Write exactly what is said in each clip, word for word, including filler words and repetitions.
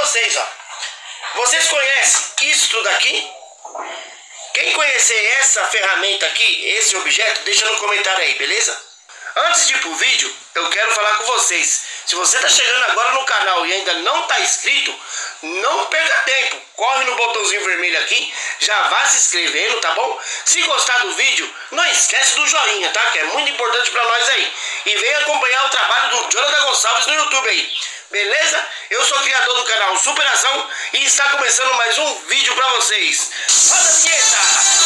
vocês, ó. Vocês conhecem isso daqui? Quem conhecer essa ferramenta aqui, esse objeto, deixa no comentário aí, beleza? Antes de ir pro vídeo, eu quero falar com vocês. Se você tá chegando agora no canal e ainda não tá inscrito, não perca tempo. Corre no botãozinho vermelho aqui, já vá se inscrevendo, tá bom? Se gostar do vídeo, não esquece do joinha, tá? Que é muito importante pra nós aí. E venha acompanhar o trabalho do Jonathan Gonçalves no YouTube aí. Beleza? Eu sou o criador do canal Superação e está começando mais um vídeo pra vocês. Roda a vinheta!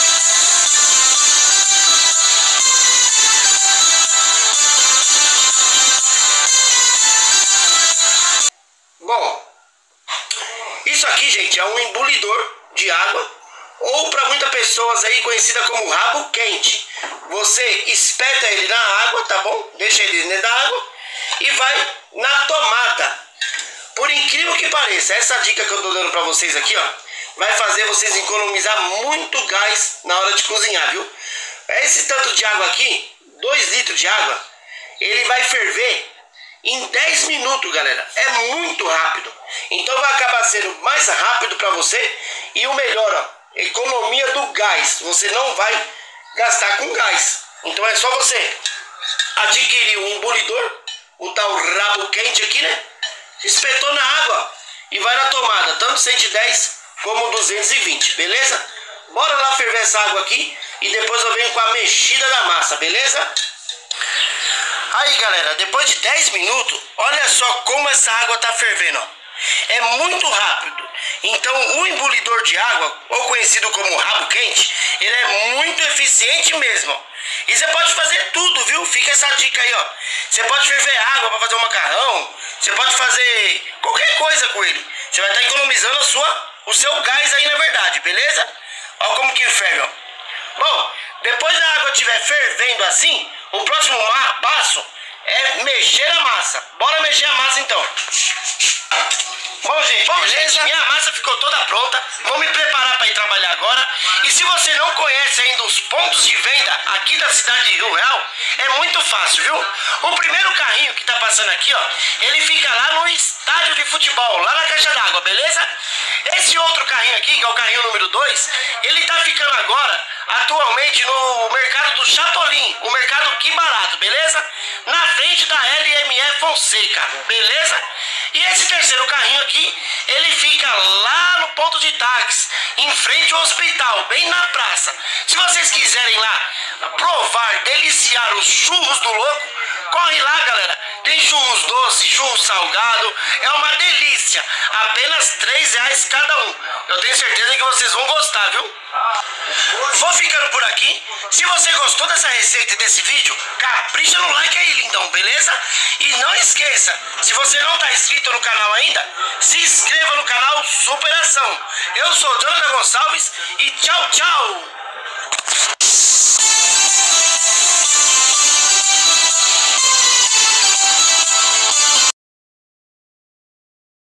Bom, isso aqui, gente, é um embulidor de água, ou para muitas pessoas aí conhecida como rabo quente. Você espeta ele na água, tá bom? Deixa ele dentro da água e vai na tomada. Por incrível que pareça, essa dica que eu tô dando para vocês aqui, ó, vai fazer vocês economizar muito gás na hora de cozinhar, viu? Esse tanto de água aqui, dois litros de água, ele vai ferver em dez minutos, galera. É muito rápido. Então vai acabar sendo mais rápido para você. E o melhor, ó, economia do gás. Você não vai gastar com gás. Então é só você adquirir um embulidor, o tal rabo quente aqui, né? Espetou na água e vai na tomada, tanto cento e dez como duzentos e vinte, beleza? Bora lá ferver essa água aqui e depois eu venho com a mexida da massa, beleza? Aí, galera, depois de dez minutos, olha só como essa água tá fervendo, ó. É muito rápido. Então o embulidor de água, ou conhecido como rabo quente, ele é muito eficiente mesmo. E você pode fazer tudo, viu? Fica essa dica aí, ó. Você pode ferver água para fazer um macarrão. Você pode fazer qualquer coisa com ele. Você vai estar economizando a sua, o seu gás aí, na verdade, beleza? Olha como que ferve, ó. Bom, depois da água estiver fervendo assim, o próximo passo é mexer a massa. Bora mexer a massa então. Bom, gente, Bom, gente, minha massa ficou toda pronta. Vou me preparar para ir trabalhar agora. E se você não conhece ainda os pontos de venda aqui da cidade de Rio Real, é muito fácil, viu? O primeiro carrinho que tá passando aqui, ó, ele fica lá no estádio de futebol, lá na caixa d'água, beleza? Esse outro carrinho aqui, que é o carrinho número dois, ele tá ficando agora, atualmente, no mercado do Chatolim, o mercado Que Barato, beleza? Na frente da L M E Fonseca, beleza? E esse terceiro carrinho aqui, ele fica lá no ponto de táxi, em frente ao hospital, bem na praça. Se vocês quiserem lá provar, deliciar os churros do louco, corre lá, galera. Tem churros doces, churros salgado, é uma delícia. Apenas três reais cada um. Eu tenho certeza que vocês vão gostar, viu? Vou ficando por aqui. Se você gostou dessa receita e desse vídeo, capricha no like aí, lindão, beleza? E não esqueça, se você não está inscrito no canal ainda, se inscreva no canal Superação. Eu sou o Jonathan Gonçalves e tchau, tchau!